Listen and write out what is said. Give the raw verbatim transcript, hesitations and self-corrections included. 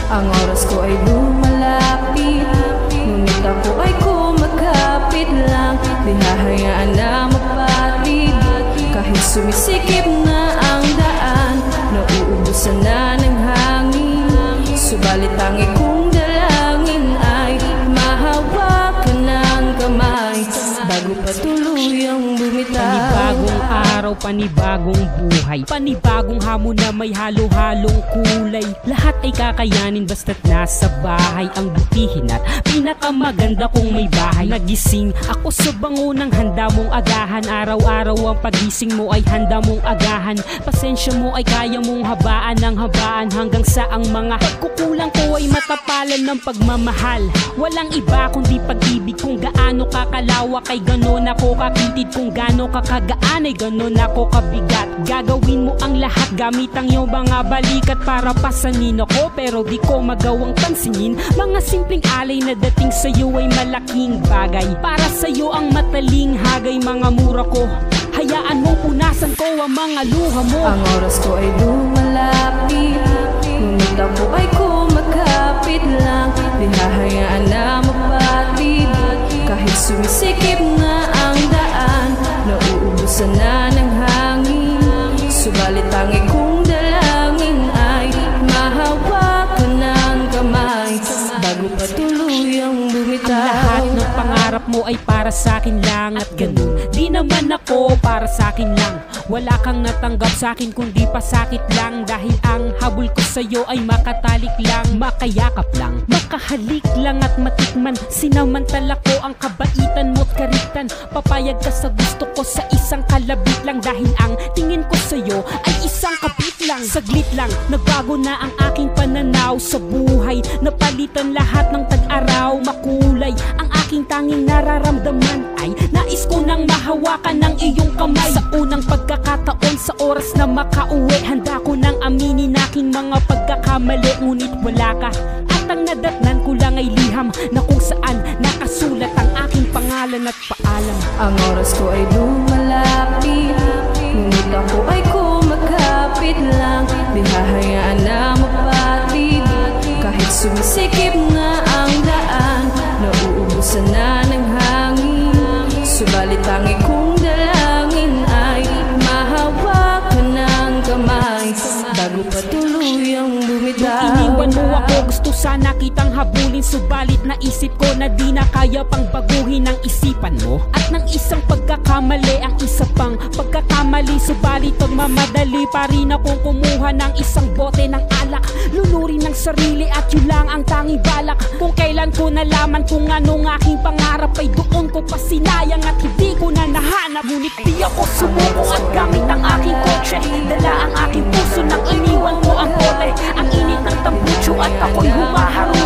Ang oras ko ay lumalapit, ngunit ako ay kumakapit lang. Di hahayaan na mapatid, kahit sumisikip na ang daan. Nauubusan na ng hangin, subalit tangi kong dalangin ay mahawakan ng kamay bago pa tuluyang bumitaw. Panibagong araw, panibagong buhay, panibagong hamon na may halo-halong kulay. Lahat ay kakayanin basta't nasa bahay. Ang butihin at pinakamaganda kung may bahay. Nagising ako sa bangunang handa mong agahan. Araw-araw ang pagising mo ay handa mong agahan. Pasensya mo ay kaya mong habaan ng habaan, hanggang sa ang mga pagkukulang ko ay matapalan ng pagmamahal. Walang iba kundi pag-ibig. Kung gaano kakalawak ay ganon ako kakitid, kung gaano kakagaan ay ganon ako kabigat. Gagawin mo ang lahat gamit ang iyong mga balikat para pasanin ako, pero di ko magawang pansinin. Mga simpleng alay na dating sa'yo ay malaking bagay. Para sa'yo ang mataling hagay, mga mura ko, hayaan mo punasan ko ang mga luha mo. Ang oras ko ay lumalapit, ngunit ako ay kumakapit lang. Di hahayaan na mapatid, kahit sumisikip na ang daan. Nauubusan na ng hangin, subalit tangi kong dalangin ay mahawakan ng kamay bago pa tuluyang bumitaw. Ang lahat ng pangarap mo ay para sa'kin lang, at ganun di naman ako para sa'kin lang. Wala kang natanggap sa'kin kundi pasakit lang, dahil ang habol ko sa'yo ay makatalik lang, makayakap lang, makahalik lang at matikman. Sinamantala ko ang kabaitan mo't karitan. Papayag ka sa gusto ko sa isang kalabit lang, dahil ang tingin ko sa'yo ay isang kabit lang. Saglit lang, nagbago na ang aking pananaw sa buhay. Napalitan lahat ng tag-araw, makulay. Ang aking tanging nararamdaman ay nais ko nang mahawakan ng iyong kamay. Sa unang pagkakataon, sa oras na makauwi, handa ko nang aminin aking mga pagkakamali, ngunit wala ka. At ang nadatnan ko lang ay liham na kung saan nakasulat ang aking pangalan at paalam. Ang oras ko ay lumalapit, ngunit ako ay kumakapit lang. Di hahayaan na mapatid, kahit sumisikip na ang daan. Nauubusan na ng hangin, subalit tangi kong dalangin ay mahawakan ng kamay bago pa tuluyang bumitaw. Nung iniwan mo ako, gusto sana kitang habulin, subalit naisip ko na di na kaya pang baguhin ang isipan mo. At ng isang pagkakamali ang isa pang pagkakamali, subalit pagmamadali pa rin akong kumuha ng isang bote ng alak. Lunurin ng sarili at yun lang ang tanging balak. Kung kailan ko nalaman kung anong aking pangarap ay doon ko pa sinayang at hindi ko na nahanap. Ngunit di ako sumuko at gamit ang aking kotse, dala ang aking puso nang iniwan ko ang bote. Ang init ng tambucho at ako'y humaharo